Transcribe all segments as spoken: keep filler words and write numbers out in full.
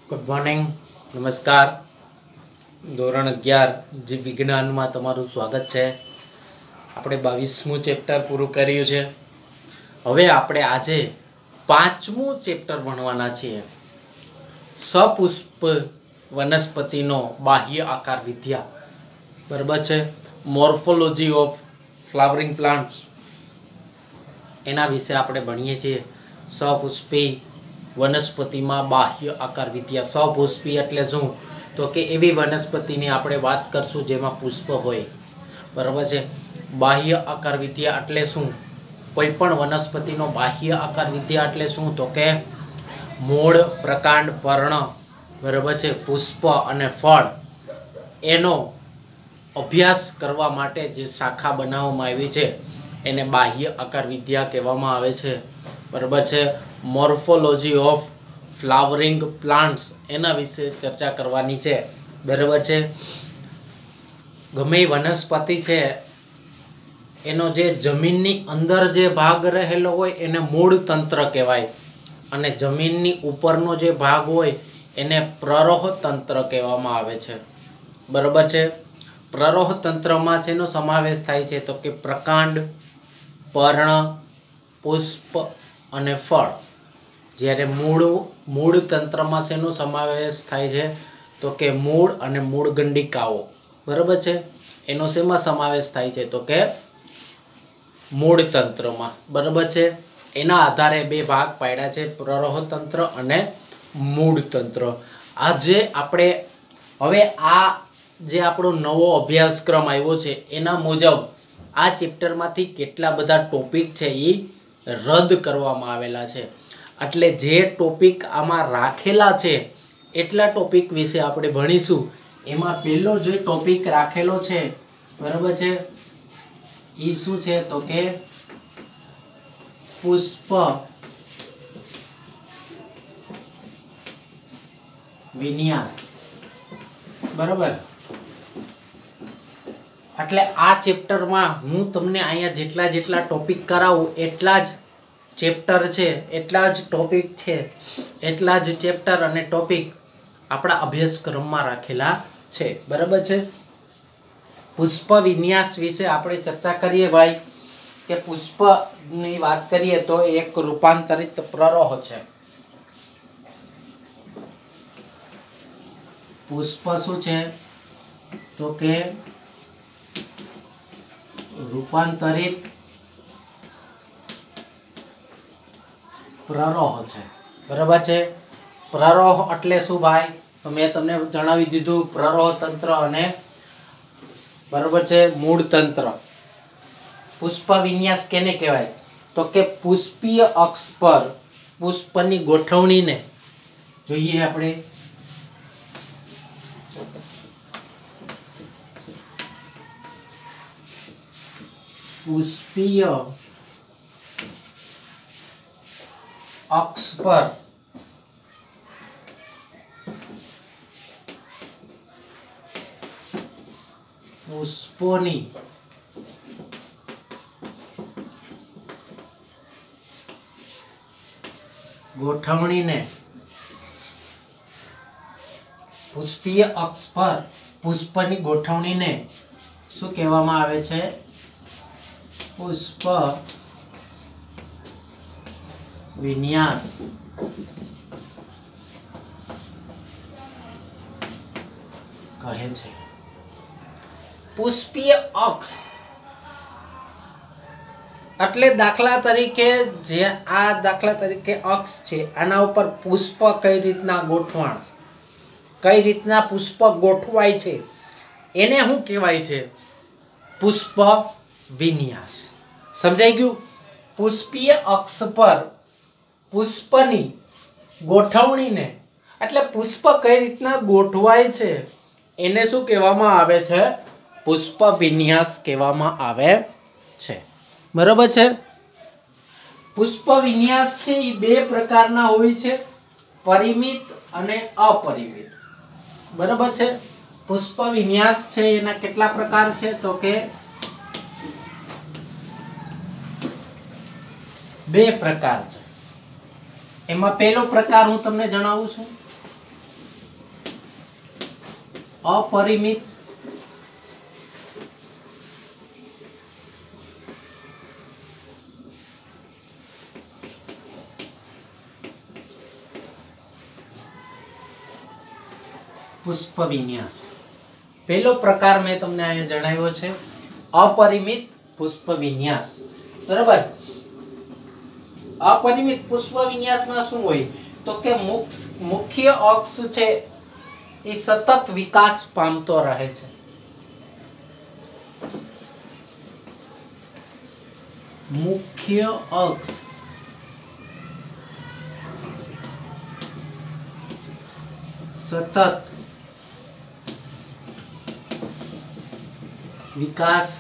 Good morning नमस्कार ધોરણ અગિયાર જીવ વિજ્ઞાનમાં તમારું સ્વાગત છે। આપણે બાવીસમું ચેપ્ટર પૂરું કર્યું છે। હવે આપણે આજે પાંચમું ચેપ્ટર ભણવાના છીએ। સપુષ્પ વનસ્પતિનો બાહ્ય આકાર વિદ્યા, બરાબર છે। મોર્ફોલોજી ઓફ ફ્લાવરિંગ પ્લાન્ટ્સ એના વિશે આપણે ભણીએ છીએ। સપુષ્પી વનસ્પતિમાં બાહ્ય આકાર વિદ્યા। સપુષ્પી એટલે શું? તો કે એવી વનસ્પતિની આપણે વાત કરશું જેમાં પુષ્પ હોય, બરાબર છે। બાહ્ય આકાર વિદ્યા એટલે શું? કોઈ પણ વનસ્પતિનો બાહ્ય આકાર વિદ્યા એટલે શું? તો કે મૂળ, પ્રકાંડ, પર્ણ, બરાબર છે, પુષ્પ અને ફળ એનો અભ્યાસ કરવા માટે જે શાખા બનાવવામાં આવી છે એને બાહ્ય આકાર વિદ્યા કહેવામાં આવે છે, બરાબર છે। મોર્ફોલોજી ઓફ ફ્લાવરિંગ પ્લાન્ટ્સ એના વિશે ચર્ચા કરવાની છે, બરાબર છે। ગમે વનસ્પતિ છે એનો જે જમીનની અંદર જે ભાગ રહેલો હોય એને મૂળ તંત્ર કહેવાય, અને જમીનની ઉપરનો જે ભાગ હોય એને પ્રરોહ તંત્ર કહેવામાં આવે છે, બરાબર છે। પ્રરોહ તંત્રમાં શેનો સમાવેશ થાય છે? તો કે પ્રકાંડ, પર્ણ, પુષ્પ અને ફળ। જ્યારે મૂળ મૂળ તંત્રમાં શેનો સમાવેશ થાય છે? તો કે મૂળ અને મૂળ ગંડિકાઓ, બરાબર છે, એનો શેમાં સમાવેશ થાય છે? તો કે મૂળ તંત્રમાં, બરાબર છે। એના આધારે બે ભાગ પાડ્યા છે, પ્રરોહ તંત્ર અને મૂળ તંત્ર। આજે આપણે હવે આ જે આપણો નવો અભ્યાસક્રમ આવ્યો છે એના મુજબ આ ચેપ્ટરમાંથી કેટલા બધા ટોપિક છે એ રદ કરવામાં આવેલા છે। એટલે જે ટોપિક આમાં રાખેલા છે એટલા ટોપિક વિશે આપણે ભણીશું। એમાં પહેલો જે ટોપિક રાખેલો છે, બરાબર છે, એ શું છે? તો કે પુષ્પ વિન્યાસ, બરાબર। એટલે આ ચેપ્ટરમાં હું તમને અહીંયા જેટલા જેટલા ટોપિક કરાવું એટલા જ ચેપ્ટર છે, એટલા જ ટોપિક છે, એટલા જ ચેપ્ટર અને ટોપિક આપણા અભ્યાસક્રમમાં રાખેલા છે, બરાબર છે। પુષ્પ વિન્યાસ વિશે આપણે ચર્ચા કરીએ ભાઈ, કે પુષ્પની વાત કરીએ તો એક રૂપાંતરિત પ્રરોહ છે। પુષ્પ શું છે? તો કે રૂપાંતરિત પ્રરોહ છે, બરાબર છે। પ્રરોહ એટલે શું ભાઈ? તો મેં તમને જણાવી દીધું, પ્રરોહ તંત્ર અને બરાબર છે મૂળ તંત્ર। પુષ્પ વિન્યાસ કેને કહેવાય? તો કે પુષ્પીય અક્ષ પર પુષ્પની ગોઠવણીને જોઈએ આપણે। પુષ્પીય અક્ષ પર પુષ્પોની ગોઠવણીને પુષ્પીય અક્ષ પર પુષ્પની ગોઠવણીને શું કહેવામાં આવે છે? પુષ્પ વિન્યાસ કહે છે। પુષ્પીય અક્ષ એટલે દાખલા તરીકે જે આ દાખલા તરીકે અક્ષ છે આના ઉપર પુષ્પ કઈ રીતના ગોઠવણ, કઈ રીતના પુષ્પ ગોઠવાય છે એને શું કહેવાય છે? પુષ્પ વિન્યાસ। સમજાઈ ગયું? પુષ્પીય અક્ષ પર પુષ્પની ગોઠવણીને એટલે પુષ્પ કઈ રીતના ગોઠવાય છે એને શું કહેવામાં આવે છે? પુષ્પ વિન્યાસ કહેવામાં આવે છે, બરાબર છે। પુષ્પ વિન્યાસ છે એ બે પ્રકારના હોય છે, પરિમિત અને અપરિમિત, બરાબર છે। પુષ્પ વિન્યાસ છે એના કેટલા પ્રકાર છે? તો કે બે પ્રકાર છે। એમાં પહેલો પ્રકાર હું તમને જણાવું છું, अपरिमित पुष्प विन्यास। पहलो प्रकार मैं तमने अहीं जणाव्यो छे अपरिमित पुष्प विन्यास। बराबर। अपरिमित पुष्प विन्यास में शुं होय तो के मुख्य अक्ष छे ए सतत विकास पामतो रहे छे। मुख्य अक्ष सतत विकास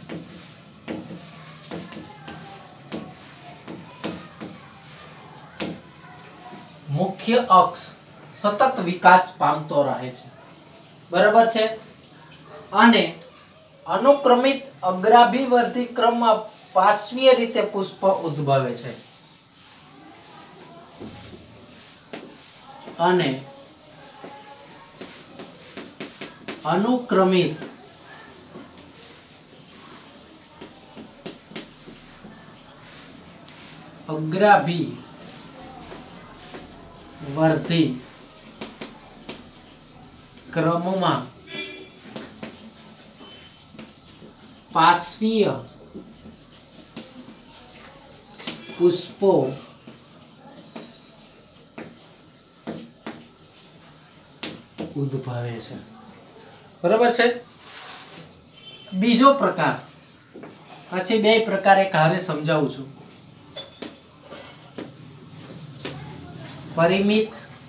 मुख्य अक्ष सतत विकास पामतो रहे छे। बराबर छे। अने अनुक्रमित अग्राभिवर्धी क्रम में पार्श्वीय रीते पुष्प उद्भवे छे। अने अनुक्रमित अग्राभिवर्धी क्रम में पार्श्वीय पुष्पो उद्भवे छे। बराबर छे। बीजो प्रकार पछी बे प्रकार एक हारे समजावुं छुं। परिमित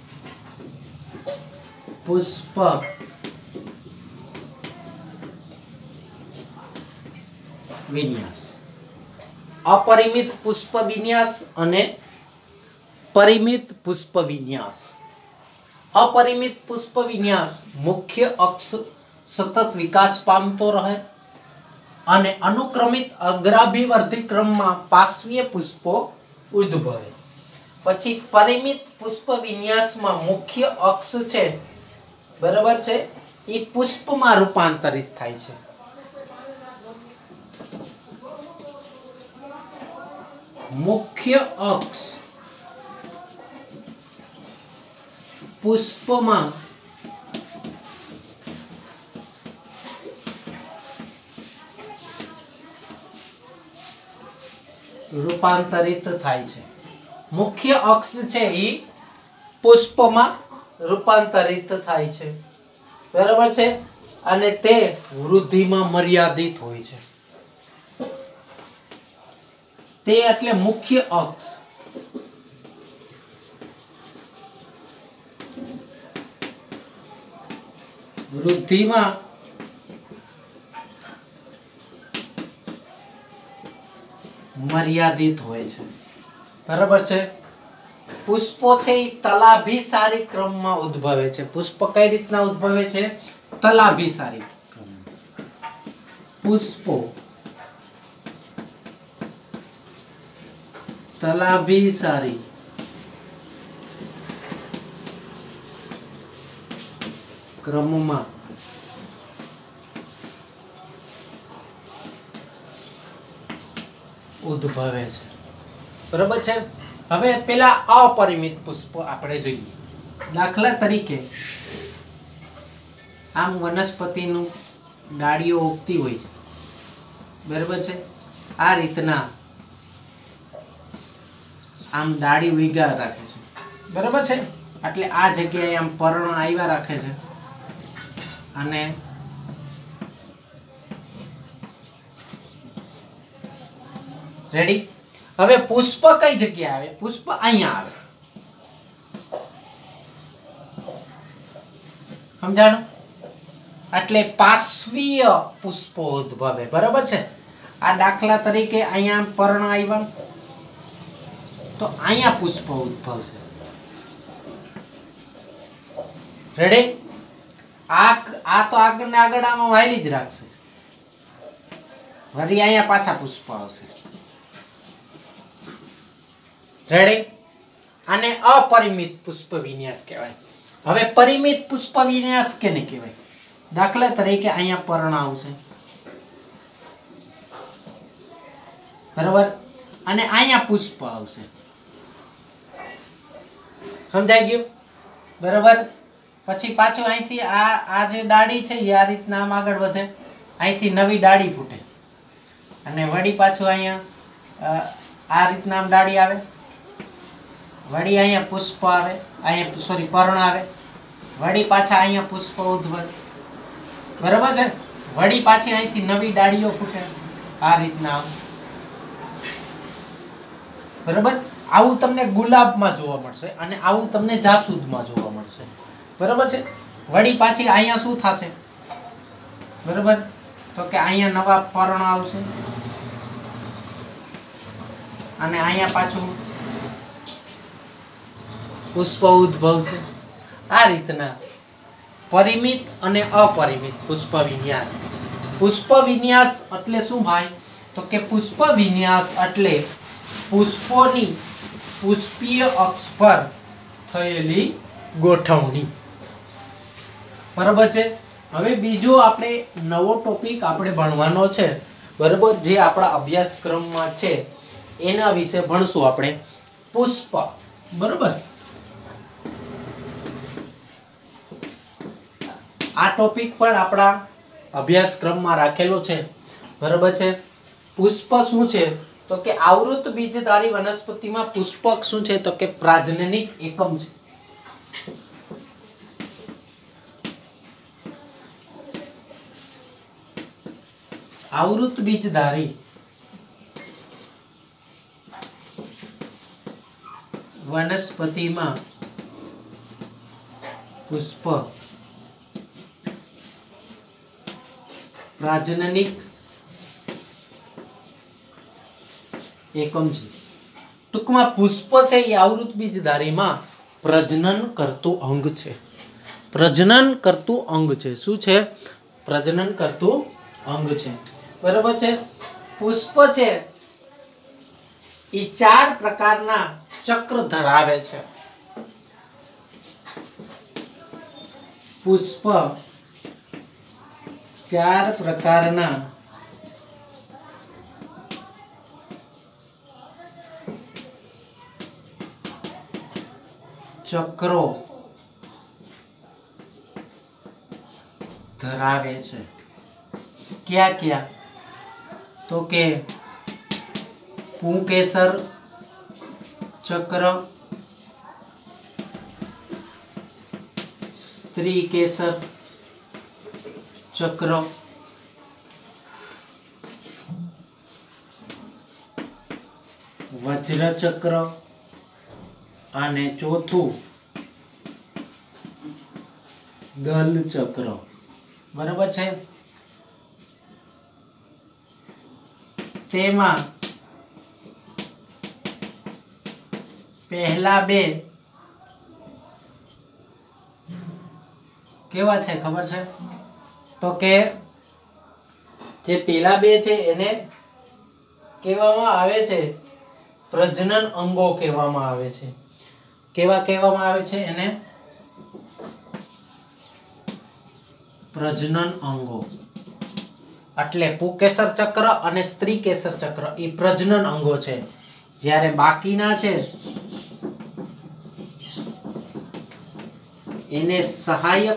पुष्प विन्यास। अपरिमित पुष्प विन्यास अने परिमित पुष्प विन्यास। अपरिमित पुष्प विन्यास मुख्य अक्ष सतत विकास पामतो रहे अने अनुक्रमित अग्राभिवर्धी क्रम में पार्श्वीय पुष्पो उद्भवे। पछी परिमित पुष्प विन्यास में मुख्य अक्ष छे बराबर छे ए पुष्प में रूपांतरित थाय छे। मुख्य अक्ष पुष्प में रूपांतरित थाय छे। मुख्य अक्ष छे ई पुष्प में रूपांतरित थाय छे। बराबर छे। अने ते वृद्धि में मर्यादित होय छे। ते एटले मुख्य अक्ष वृद्धि में मर्यादित होय छे। बराबर छे। पुष्पो छे ई तलाभिसारी क्रम में उद्भवे छे। पुष्प कई रीतना उद्भवे छे? तलाभिसारी क्रम। पुष्पो तलाभिसारी क्रम में उद्भवे छे। बराबर छे। हवे पेला अपरिमित पुष्प आपणे जोईए। दाखला तरीके आम वनस्पतिनु डाळीओ उगती होय छे। बराबर छे। आ रीतना आम डाળી उग्या राखे छे। बराबर छे। એટલે આ જગ્યાએ આમ પર્ણ આવ્યા રાખે છે અને રેડી। હવે પુષ્પ કઈ જગ્યાએ આવે? પુષ્પ અહીંયા આવે। સમજાણું? એટલે પાર્શ્વીય પુષ્પો ઉદ્ભવે। બરાબર છે। આ દાખલા તરીકે અહીંયા પર્ણ આવ્યા तो आया पुष्प उद्भव से। रेडी? आ आ तो आगळ ने आगळ आमा वायली ज राखशे। वरी आया पाछा पुष्प आवशे। रेडी? आने अपरिमित पुष्प विन्यास कहेवाय। हवे परिमित पुष्प विन्यास केने कहेवाय? દાખલા તરીકે અહીંયા પર્ણ આવશે, બરાબર, અને અહીંયા પુષ્પ આવશે. સમજાઈ ગયું? બરાબર. પછી પાછું અહીંથી આ આ જે ડાળી છે એ આ રીતના આમ આગળ વધે, અહીંથી નવી ડાળી ફૂટે, અને વળી પાછું અહીંયા આ રીતના આમ ડાળી આવે, વળી અહીંયા પુષ્પ આવે, અહીંયા સોરી પર્ણ આવે, વળી પાછા અહીંયા પુષ્પ ઉદ્ભવે, બરાબર છે. વળી પાછી અહીંથી નવી ડાળીઓ ફૂટે આ રીતના, બરાબર. આવું તમને ગુલાબમાં જોવા મળશે અને આવું તમને જાસૂદમાં જોવા મળશે, બરાબર છે. વળી પાછી અહીંયા શું થશે, બરાબર, તો કે અહીંયા નવા પર્ણ આવશે અને અહીંયા પાછું પુષ્પ ઉદ્ભવશે. આ રીતના પરિમિત અને અપરિમિત પુષ્પ વિન્યાસ. પુષ્પ વિન્યાસ એટલે શું ભાઈ? તો કે પુષ્પ વિન્યાસ એટલે પુષ્પોની પુષ્પીય અક્ષ પર થયેલી ગોઠવણી, બરાબર છે. હવે બીજો આપણે નવો ટોપિક આપણે ભણવાનો છે, બરાબર, જે આપણા અભ્યાસક્રમમાં છે એના વિશે ભણશું આપણે, પુષ્પ, બરાબર. આ ટોપિક પણ આપણા અભ્યાસક્રમમાં રાખેલો છે, બરાબર છે. પુષ્પ શું છે? તો કે આવૃત બીજધારી વનસ્પતિમાં પુષ્પક શું છે? તો કે પ્રજનનિક એકમ છે. આવૃત બીજધારી વનસ્પતિમાં પુષ્પ પ્રજનનિક એકમ છે. ટૂંકમાં પુષ્પ છે એ આવૃત બીજધારીમાં પ્રજનન કરતું અંગ છે. પ્રજનન કરતું અંગ છે. શું છે? પ્રજનન કરતું અંગ છે, બરાબર છે. પુષ્પ છે એ ચાર પ્રકારના ચક્ર ધરાવે છે. પુષ્પ ચાર પ્રકારના ચક્રો ધરાવે છે. ક્યાં ક્યાં? તો કે પુંકેસર ચક્ર, સ્ત્રીકેસર ચક્ર, વજ્ર ચક્ર અને ચોથું દલ ચક્ર, બરાબર છે. તેમાં પહેલા બે કેવા છે ખબર છે? તો કે જે પેલા બે છે એને કહેવામાં આવે છે પ્રજનન અંગો કહેવામાં આવે છે. કેવા કહેવામાં આવે છે એને? પ્રજનન અંગો. એટલે પુંકેસર ચક્ર અને સ્ત્રીકેસર ચક્ર એ પ્રજનન અંગો છે, જ્યારે બાકીના છે એને સહાયક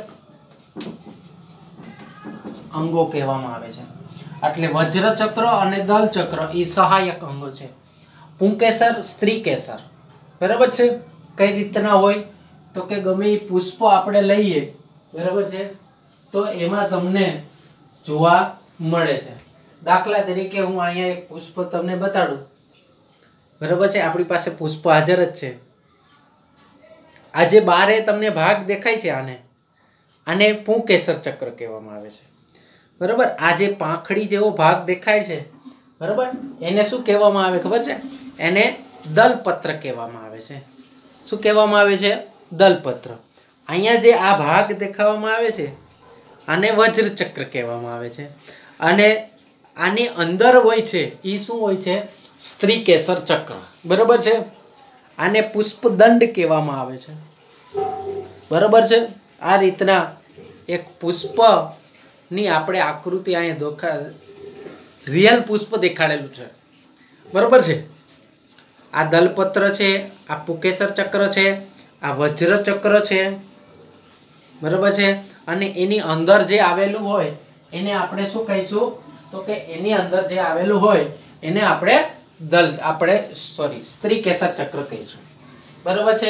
અંગો કહેવામાં આવે છે. એટલે વજ્ર ચક્ર અને દલ ચક્ર એ સહાયક અંગો છે. પુંકેસર, સ્ત્રીકેસર, બરાબર છે. કઈ રીતના હોય? તો કે ગમે એ પુષ્પ આપણે લઈએ, બરાબર છે, તો એમાં તમને જોવા મળે છે. દાખલા તરીકે હું અહીંયા એક પુષ્પ તમને બતાડું, બરાબર છે. આપણી પાસે પુષ્પ હાજર જ છે. આજે બારે તમને ભાગ દેખાય છે, આને આને પુંકેસર ચક્ર કહેવામાં આવે છે, બરાબર. આ જે પાંખડી જેવો ભાગ દેખાય છે, બરાબર, એને શું કહેવામાં આવે ખબર છે? એને દલપત્ર કહેવામાં આવે છે. શું કહેવામાં આવે છે? દલપત્ર. અહીંયા જે આ ભાગ દેખાવામાં આવે છે આને વજ્ર ચક્ર કહેવામાં આવે છે, અને આની અંદર હોય છે એ શું હોય છે? સ્ત્રીકેસર ચક્ર, બરાબર છે. આને પુષ્પદંડ કહેવામાં આવે છે, બરાબર છે. આ રીતના એક પુષ્પ ની આપણે આકૃતિ અહીંયા દોખા રિયલ પુષ્પ દેખાડેલું છે, બરોબર છે. આ દલપત્ર છે, આ પુકેસર ચક્ર છે, આ વજ્ર ચક્ર છે, બરોબર છે. અને એની અંદર જે આવેલું હોય એને આપણે શું કહીશું? તો કે એની અંદર જે આવેલું હોય એને આપણે દલ આપણે સોરી સ્ત્રી કેસર ચક્ર કહીશું, બરોબર છે.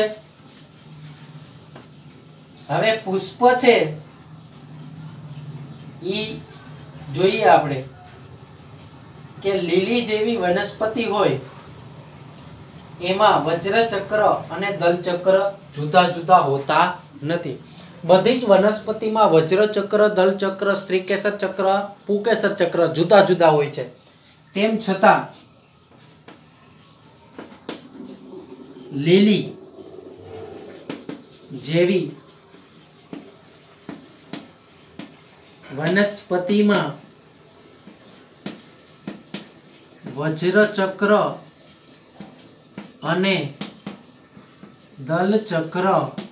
હવે પુષ્પ છે ઈ જોઈએ આપણે કે લીલી જેવી વનસ્પતિ હોય એમાં વજ્ર ચક્ર અને દલ ચક્ર જુદા જુદા હોતા નથી. બધી જ વનસ્પતિમાં વજ્ર ચક્ર, દલ ચક્ર, સ્ત્રીકેસર ચક્ર, પુકેસર ચક્ર જુદા જુદા હોય છે. તેમ છતાં લીલી જેવી વનસ્પતિમાં વજ્ર ચક્ર અને દલ ચક્ર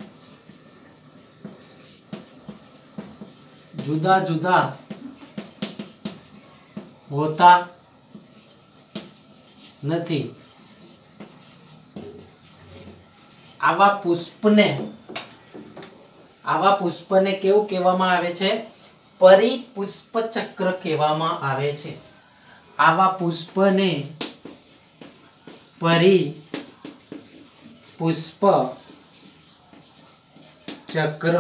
જુદા જુદા હોતા નથી. આવા પુષ્પને આવા પુષ્પને કેવું કહેવામાં આવે છે? પરિપુષ્પ ચક્ર કહેવામાં આવે છે. આવા પુષ્પને પરિપુષ્પ ચક્ર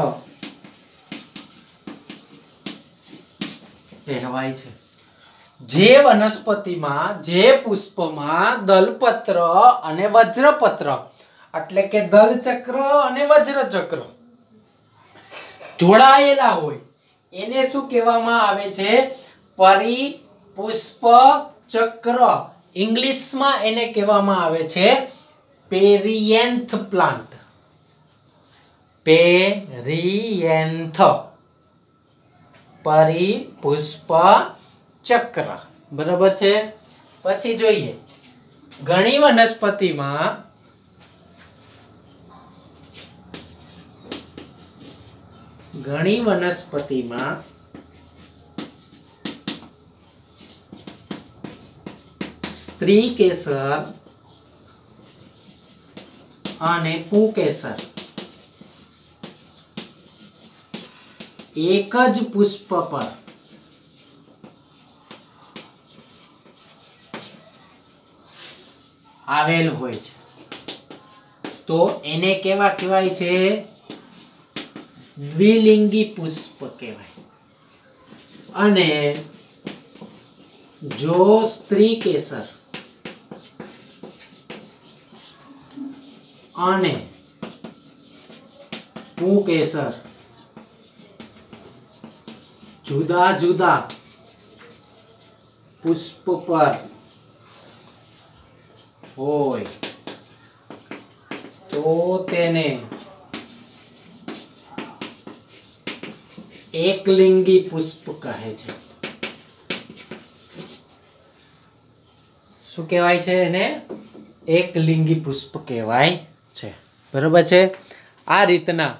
કહેવાય છે. જે વનસ્પતિમાં, જે પુષ્પમાં દલપત્ર અને વજ્રપત્ર એટલે કે દલ ચક્ર અને વજ્ર ચક્ર જોડાયેલા હોય એને શું કહેવામાં આવે છે? પરિપુષ્પ ચક્ર. ઇંગ્લિશમાં એને કહેવામાં આવે છે પેરિયેન્થ પ્લાન્ટ. પેરિયેન્થ પરિપુષ્પ ચક્ર, બરાબર છે. પછી જોઈએ ઘણી વનસ્પતિમાં ઘણી વનસ્પતિમાં સ્ત્રી કેસર અને પુકેસર એક જ પુષ્પ પર આવેલ હોય છે તો એને કેવા કહેવાય છે? દ્વિલિંગી પુષ્પ કહેવાય. અને જો સ્ત્રી કેસર અને પુકેસર જુદા જુદા પુષ્પ પર હોય તો તેને એકલિંગી પુષ્પ કહે છે. શું કહેવાય છે એને? એકલિંગી પુષ્પ કહેવાય છે, બરોબર છે. આ રીતના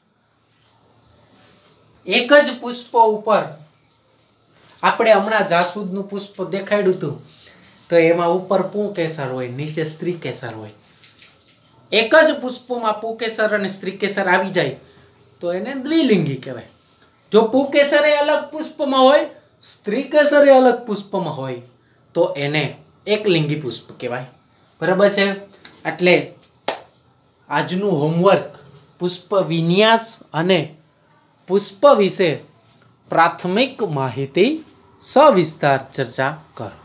એક જ પુષ્પ ઉપર આપણે હમણાં જાસૂદનું પુષ્પ દેખાડ્યું હતું તો એમાં ઉપર પુકેસર હોય, નીચે સ્ત્રી કેસર હોય. એક જ પુષ્પમાં પુકેસર અને સ્ત્રી કેસર આવી જાય તો એને દ્વિલિંગી કહેવાય. જો પુકેસર એ અલગ પુષ્પમાં હોય, સ્ત્રી કેસર એ અલગ પુષ્પમાં હોય તો એને એકલિંગી પુષ્પ કહેવાય, બરાબર છે. એટલે આજનું હોમવર્ક પુષ્પ વિન્યાસ અને પુષ્પ વિશે પ્રાથમિક માહિતી સવિસ્તાર ચર્ચા કરો.